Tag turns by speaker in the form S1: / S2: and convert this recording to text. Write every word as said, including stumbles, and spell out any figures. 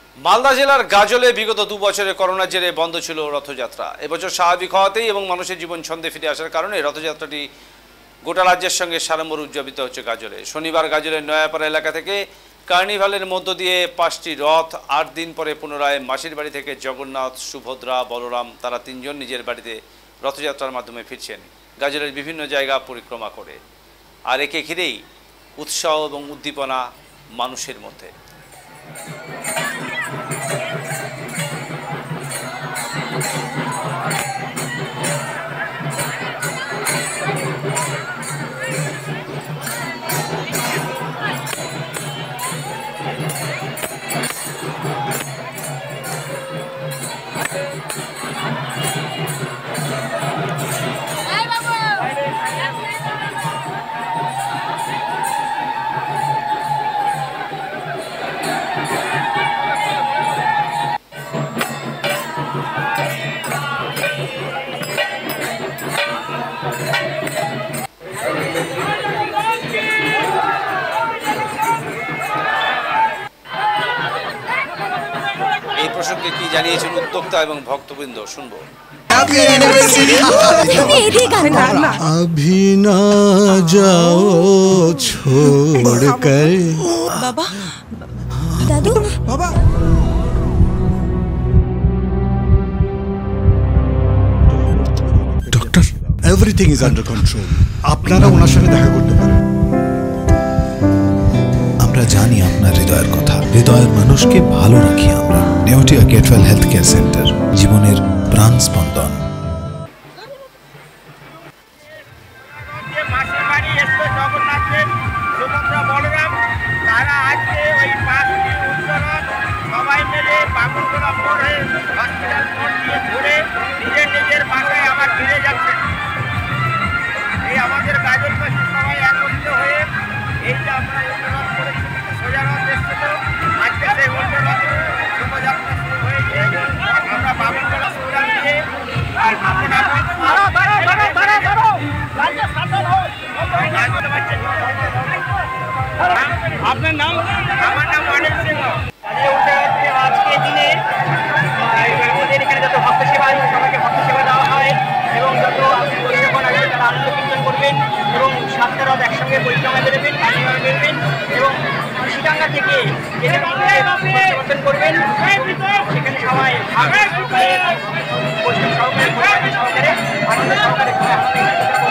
S1: মালদা জেলার গাজলে বিগত দু বছরে করোনার জেরে বন্ধ ছিল রথযাত্রা। এবছর স্বাভাবিক হওয়াতেই এবং মানুষের জীবন ছন্দে ফিরে আসার কারণে রথযাত্রাটি গোটা রাজ্যের সঙ্গে সাড়ম্বরে উদযাপিত হচ্ছে গাজলে। শনিবার গাজলের নয়াপাড়া এলাকা থেকে কার্নিভালের মধ্য দিয়ে পাঁচটি রথ আট দিন পরে পুনরায় মাসির বাড়ি থেকে জগন্নাথ, সুভদ্রা, বলরাম তারা তিনজন নিজের বাড়িতে রথযাত্রার মাধ্যমে ফিরছেন গাজলের বিভিন্ন জায়গা পরিক্রমা করে। আর একে ঘিরেই উৎসাহ এবং উদ্দীপনা মানুষের মধ্যে। এই প্রসঙ্গে কি জানিয়েছেন উদ্যোক্তা এবং ভক্তবৃন্দ শুনবো।
S2: अभी ना जाओ छोड़ कर
S3: बाबा दादू बाबा
S2: doctor everything is under control. আপনারা ওনার সাথে দেখা করতে পারেন।
S4: আমরা জানি আপনার হৃদয়ের কথা। হৃদয়ের মানুষকে ভালো রাখি আমরা। Neotia Getwel health care centre, জীবনের প্রাণ স্পন্দন।
S5: আপনার নাম? আমার নাম অনিল সিংহ। আজকে দিনে আমাদের এখানে যত ভক্ত সেবা সবাইকে ভক্ত সেবা দেওয়া হয় এবং যত পরিষেবা আছে তারা আনন্দ কীর্তন করবেন এবং সাতটা রথ একসঙ্গে পরিক্রমা বেরোবেন, কার্নিভালে বেরোবেন এবং সিটাঙ্গা থেকে পরিবর্তন করবেন। সেখানে সবাই পশ্চিম সহকারে সহকারে আনন্দ সহকারে